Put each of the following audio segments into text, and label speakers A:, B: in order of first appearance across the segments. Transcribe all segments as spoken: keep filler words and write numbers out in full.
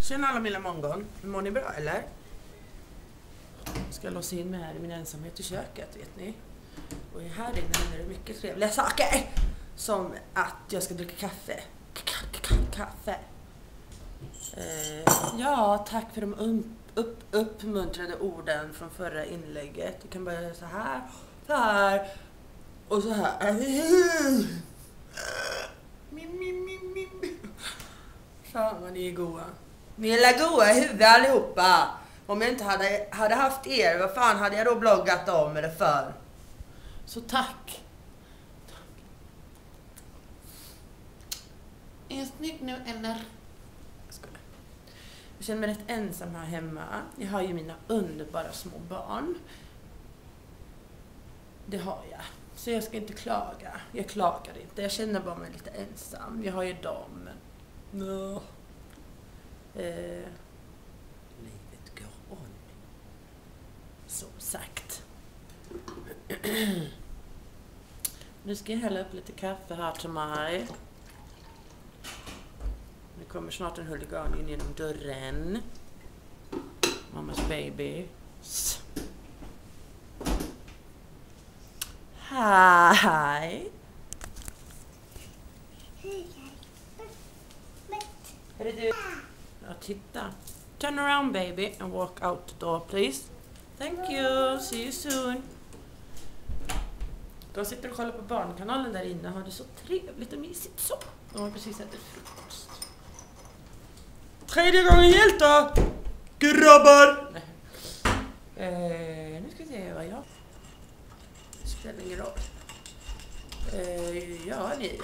A: Tjena alla mina mongon. Mår ni bra eller? Jag ska låsa in mig här i min ensamhet i köket, vet ni. Och här inne händer det mycket trevliga saker. Som att jag ska dricka kaffe. Kaffe. Eh, ja, tack för de um, upp, uppmuntrade orden från förra inlägget. Du kan börja så här, så här och så här. Fan vad ni är goa. Ni är la goa i huvudet allihopa. Om jag inte hade, hade haft er, vad fan hade jag då bloggat om eller för? Så tack. Tack. Är jag snygg nu eller? Jag skojar. Jag känner mig rätt ensam här hemma. Jag har ju mina underbara små barn. Det har jag. Så jag ska inte klaga. Jag klagar inte. Jag känner bara mig lite ensam. Jag har ju dem. No. Eh, livet går on. Som sagt. Nu ska jag hälla upp lite kaffe här till mig. Nu kommer snart en huligan in genom dörren. Mammas baby. Hej. Är det du? Ja, titta. Turn around baby and walk out the door please. Thank you. See you soon. De sitter och kollar på barnkanalen där inne. Har det så trevligt och mysigt så. De har precis ätit frukost. Tredje gången gillt då! Grabbar! Nej. Eh, nu ska vi se vad jag... Det spelar ingen roll. Eh, ja, ni...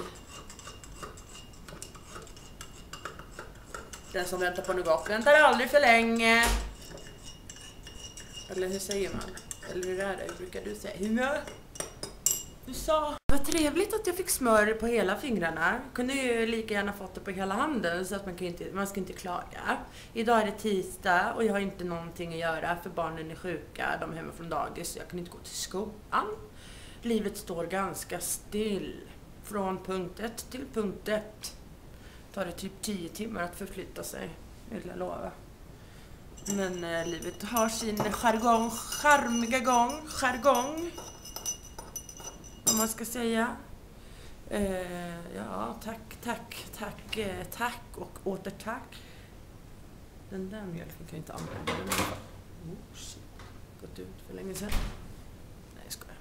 A: Den som väntar på något väntar aldrig för länge. Eller hur säger man? Eller hur är det? Hur brukar du säga? Hur? Du sa... Vad trevligt att jag fick smör på hela fingrarna. Kunde ju lika gärna fått det på hela handen så att man kan inte, man ska inte klaga. Idag är det tisdag och jag har inte någonting att göra för barnen är sjuka. De är hemma från dagis så jag kan inte gå till skolan. Livet står ganska still. Från punkt ett till punkt ett. Tar det typ tio timmar att förflytta sig, vill jag lova. Men eh, livet har sin jargong, charmiga gång, jargong. Vad man ska säga. Eh, ja, tack, tack, tack, eh, tack och åter tack. Den där mjölken kan jag inte använda. Den har oh, shit. Gått ut för länge sedan. Nej, jag skojar.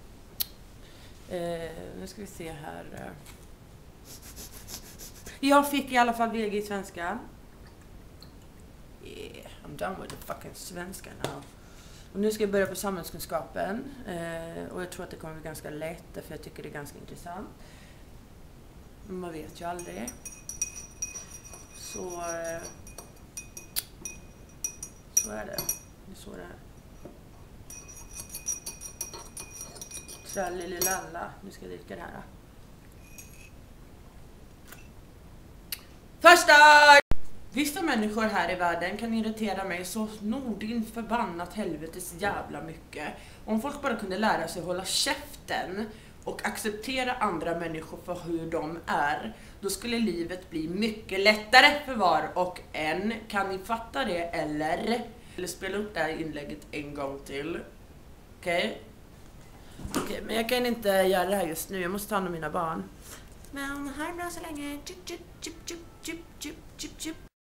A: Eh, nu ska vi se här. Jag fick i alla fall V G i svenska. Yeah, I'm done with the fucking svenska now. Och nu ska jag börja på samhällskunskapen. Eh, och jag tror att det kommer bli ganska lätt. För jag tycker det är ganska intressant. Men man vet ju aldrig. Så... Eh, så är det. Det är så det är. Trallililalla. Nu ska jag dricka det här. Första! Vissa människor här i världen kan irritera mig så nordin förbannat helvetes jävla mycket. Om folk bara kunde lära sig hålla käften och acceptera andra människor för hur de är, då skulle livet bli mycket lättare för var och en. Kan ni fatta det eller? Eller spela upp det här inlägget en gång till. Okej? Okay? Okej, okay, men jag kan inte göra det här just nu. Jag måste ta hand om mina barn. Men ha det bra så länge.